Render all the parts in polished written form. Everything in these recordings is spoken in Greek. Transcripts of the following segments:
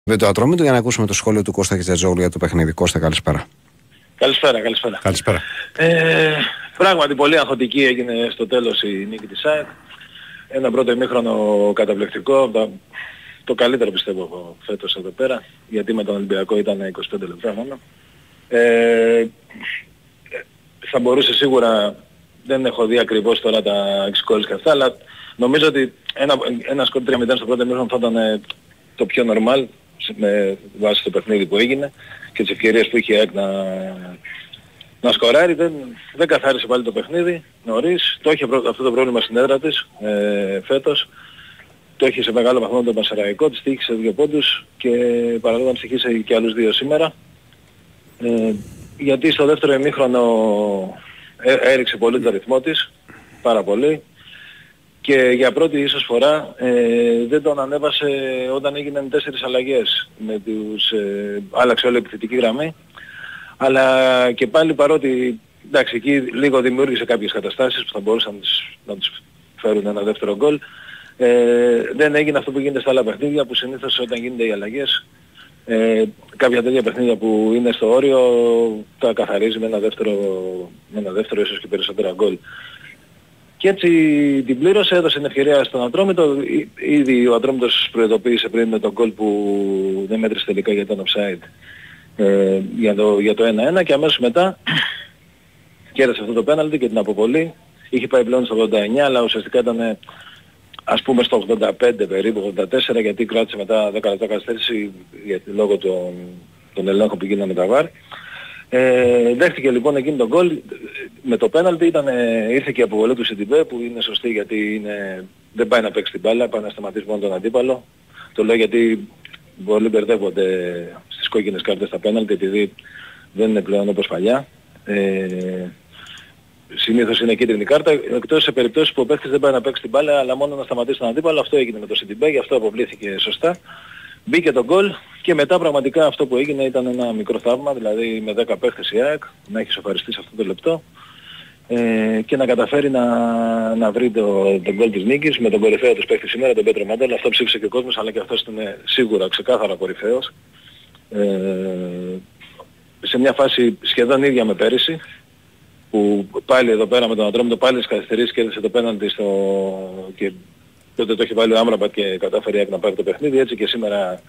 Με το Ατρόμητο για να ακούσουμε το σχόλιο του Κώστα Χιτζατζόγλου για το παιχνίδι. Κώστα, καλησπέρα. Καλησπέρα. Πράγματι πολύ αγχωτική έγινε στο τέλος η νίκη της ΑΕΚ. Ένα πρώτο ημίχρονο καταπληκτικό, το καλύτερο πιστεύω φέτος εδώ πέρα, γιατί με τον Ολυμπιακό ήταν 25 λεπτά μόνο. Θα μπορούσε σίγουρα, δεν έχω δει ακριβώς τώρα τα εξκόλες και αυτά, αλλά νομίζω ότι ένα σκορ 3-0 στο πρώτο ημίχρονο θα ήταν το πιο normal με βάση το παιχνίδι που έγινε και τις ευκαιρίες που είχε να σκοράρει. Δεν καθάρισε πάλι το παιχνίδι νωρίς. Το είχε αυτό το πρόβλημα στην έδρα της φέτος. Το είχε σε μεγάλο βαθμό το Πασαραϊκό, της τύχησε 2 πόντους και παραλίγο να ψυχήσε και άλλους 2 σήμερα. Γιατί στο δεύτερο ημίχρονο έριξε πολύ το ρυθμό της, πάρα πολύ. Και για πρώτη ίσως φορά δεν τον ανέβασε όταν έγιναν 4 αλλαγές. Άλλαξε όλη η επιθετική γραμμή. Αλλά και πάλι παρότι εντάξει εκεί λίγο δημιούργησε κάποιες καταστάσεις που θα μπορούσαν να τους φέρουν ένα δεύτερο γκολ, δεν έγινε αυτό που γίνεται στα άλλα παιχνίδια που συνήθως όταν γίνονται οι αλλαγές κάποια τέτοια παιχνίδια που είναι στο όριο τα καθαρίζει με ένα δεύτερο ίσως και περισσότερα γκολ. Και έτσι την πλήρωσε, έδωσε την ευκαιρία στον Ατρόμητο. Ήδη ο Ατρόμητος προειδοποίησε πριν με τον γκολ που δεν μέτρησε τελικά γιατί ήταν offside για το 1-1 και αμέσως μετά κέρδισε αυτό το πέναλτι και την αποβολή. Είχε πάει πλέον στο 89 αλλά ουσιαστικά ήταν ας πούμε στο 85 περίπου, 84 γιατί κράτησε μετά 10 λεπτά καθυστέρηση λόγω των ελέγχων που γίνανε με τα VAR. Δέχτηκε λοιπόν εκείνη τον γκολ με το πέναλτι, ήρθε και η αποβολή του Σιντιμπέ που είναι σωστή γιατί δεν πάει να παίξει την μπάλα, πάει να σταματήσει μόνο τον αντίπαλο. Το λέω γιατί πολλοί μπερδεύονται στις κόκκινες κάρτες στα πέναλτι επειδή δεν είναι πλέον όπως παλιά. Συνήθως είναι κίτρινη κάρτα, εκτός σε περιπτώσεις που ο παίκτης δεν πάει να παίξει την μπάλα αλλά μόνο να σταματήσει τον αντίπαλο. Αυτό έγινε με το Σιντιμπέ, γι' αυτό αποβλήθηκε σωστά. Μπήκε το γκολ και μετά πραγματικά αυτό που έγινε ήταν ένα μικρό θαύμα, δηλαδή με 10 παίχτες η ΑΕΚ να έχει σοφαριστεί σε αυτό το λεπτό και να καταφέρει να βρει τον γκολ της νίκης με τον κορυφαίο τους παίχτη σήμερα, τον Πέτρο Μάνταλ. Αυτό ψήφισε και ο κόσμος, αλλά και αυτός ήταν σίγουρα ξεκάθαρα κορυφαίος. Σε μια φάση σχεδόν ίδια με πέρυσι, που πάλι εδώ πέρα με τον Ατρόμητο πάλι στις καθυστερήσεις κέρδισε το πέναντι και τότε το έχει βάλει ο Άμραμπατ και κατάφερε να πάρει το παιχνίδι, έτσι και σήμερα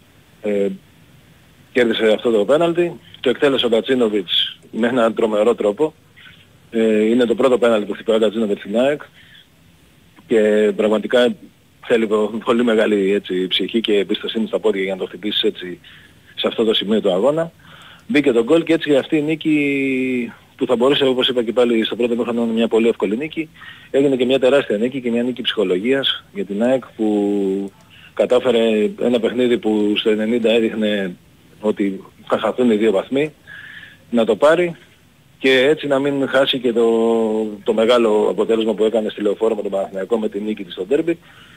κέρδισε αυτό το πέναλτι. Το εκτέλεσε ο Γκατσίνοβιτς με έναν τρομερό τρόπο. Είναι το πρώτο πέναλτι που χτυπάει ο Γκατσίνοβιτς στην ΑΕΚ και πραγματικά θέλει πολύ μεγάλη ψυχή και εμπιστοσύνη στα πόδια για να το χτυπήσει έτσι σε αυτό το σημείο του αγώνα. Μπήκε το γκολ και έτσι αυτή η νίκη που θα μπορούσε, όπως είπα και πάλι στο πρώτο μήχρονο, μια πολύ εύκολη νίκη, έγινε και μια τεράστια νίκη και μια νίκη ψυχολογίας για την ΑΕΚ που κατάφερε ένα παιχνίδι που στο 90 έδειχνε ότι θα χαθούν οι 2 βαθμοί να το πάρει και έτσι να μην χάσει και το μεγάλο αποτέλεσμα που έκανε στη Λεωφόρο με τον Παναθηναϊκό με την νίκη της στο ντέρμπι.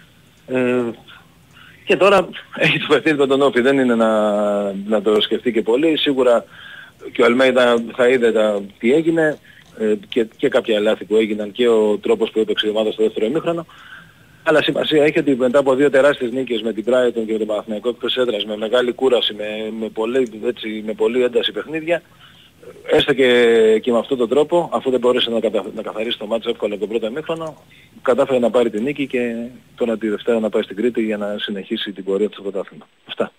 Και τώρα έχει το παιχνίδι με τον Όφη, δεν είναι να το σκεφτεί και πολύ. Σίγουρα και ο Αλμέιδα θα είδε τι έγινε και κάποια λάθη που έγιναν και ο τρόπος που έπαιξε η ομάδα στο δεύτερο ημίχρονο. Αλλά σημασία έχει ότι μετά από 2 τεράστιες νίκες με την Brighton και τον Παναθηναϊκό εκτός έδρας, με μεγάλη κούραση, με πολύ ένταση παιχνίδια, έστω και με αυτόν τον τρόπο, αφού δεν μπόρεσε να καθαρίσει το μάτσο εύκολα τον πρώτο ημίχρονο, κατάφερε να πάρει τη νίκη και τώρα τη Δευτέρα να πάει στην Κρήτη για να συνεχίσει την πορεία του στο πρωτάθλημα. Αυτά.